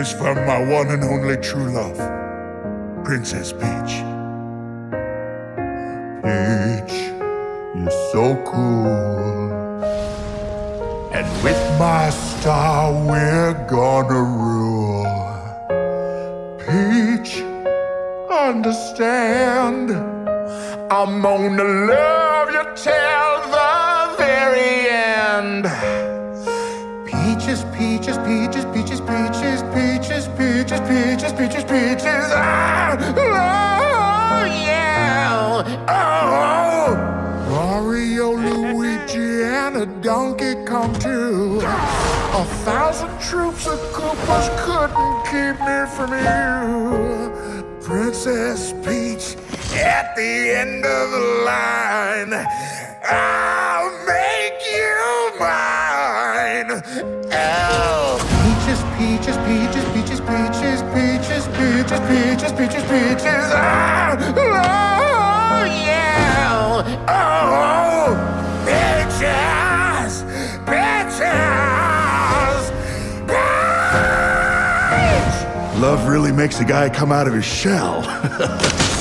is from my one and only true love, Princess Peach. Peach, you're so cool. And with my star, we're gonna rule. Peach, understand, I'm gonna love you till the very end. Peaches, peaches, peaches, peaches, peaches, peaches, peaches, peaches, peaches, peaches. Ah, oh, yeah. Oh, Mario, Luigi, and a Donkey Kong too. 1,000 troops of Koopas couldn't keep me from you. Princess Peach, at the end of the line, I'll make you mine. Oh. Peaches, peaches, peaches, peaches, peaches, peaches, peaches, peaches, peaches, peaches. Ah, oh, yeah. Oh, peaches, peaches, peach. Love really makes a guy come out of his shell.